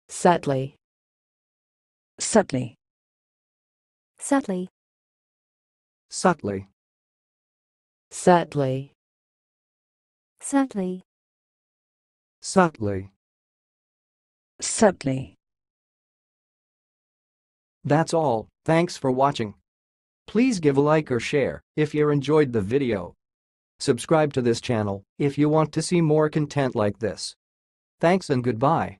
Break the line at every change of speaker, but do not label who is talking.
Sutley.
Sutley.
Sutley.
Sutley.
Sutley.
Sutley.
Sutley.
Sutley.
That's all, thanks for watching. Please give a like or share if you enjoyed the video. Subscribe to this channel if you want to see more content like this. Thanks and goodbye.